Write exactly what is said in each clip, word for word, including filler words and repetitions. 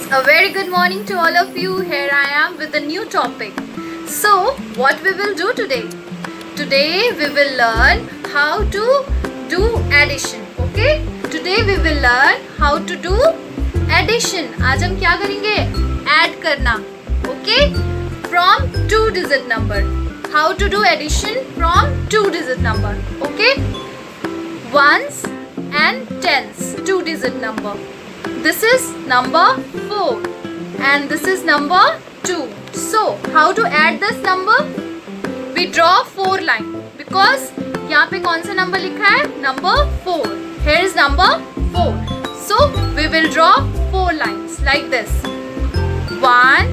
A very good morning to all of you. Here I am with a new topic. So what we will do today? Today we will learn how to do addition. Okay? Today we will learn how to do addition. आज हम क्या करेंगे? Add करना. Okay? From two digit number. How to do addition from two digit number. Okay? Ones and tens. Two digit number. This is number four and this is number two. So how to add this number? We draw four line because यहाँ पे कौन सा number लिखा है? Number four. Here is number four. So we will draw four lines like this. One,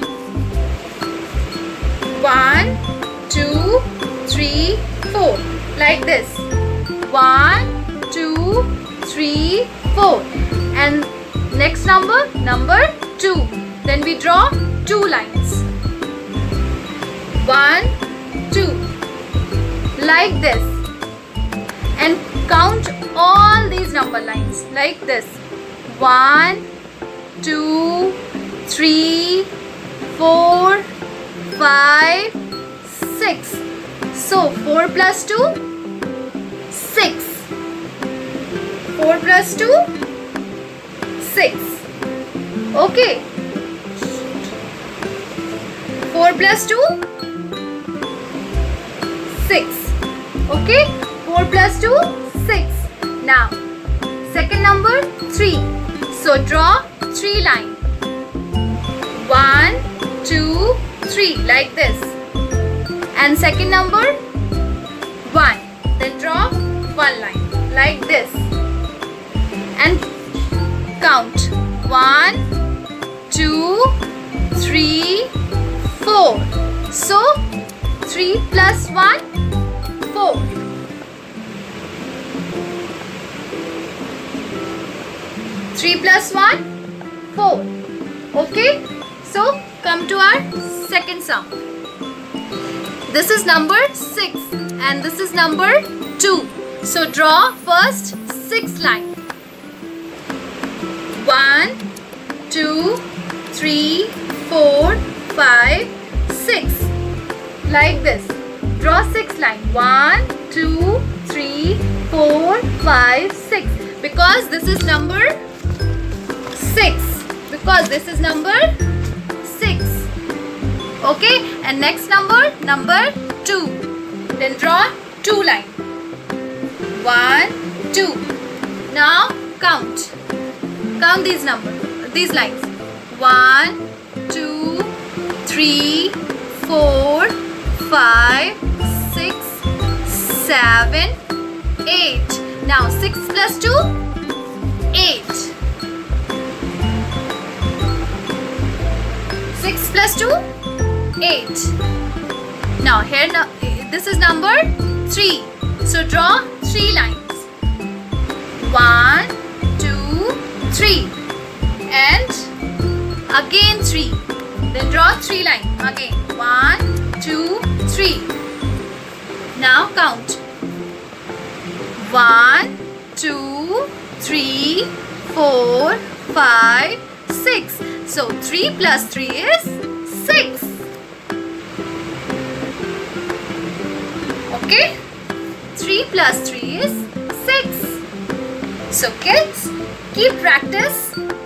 one, two, three, four. Like this. One, two, three, four. And next number, number two. Then we draw two lines. One, two. Like this. And count all these number lines like this. One, two, three, four, five, six. So four plus two, six. Four plus two, six. Okay. Four plus two, six. Okay. Four plus two, six. Now, second number, three. So draw three line. One, two, three, like this. And second number, one. Then draw one line, like this. And count. One, two, three, four. So three plus one, four. Three plus one, four. Okay. So come to our second sum. This is number six and this is number two. So draw first six line. One, two, three, four, five, six. Like this. Draw six line. One, two, three, four, five, six. Because this is number six. Because this is number six. Okay. And next number, number two. Then draw two line. One, two. Now count. Count these numbers, these lines. One, two, three, four, five, six, seven, eight. Now six plus two, eight. Six plus two, eight. Now here, this is number three. So draw three lines. One, two, three, and again three. Then draw three line again. One, two, three. Now count. One, two, three, four, five, six. So three plus three is six. Okay? Three plus three is six. So kids, keep practice.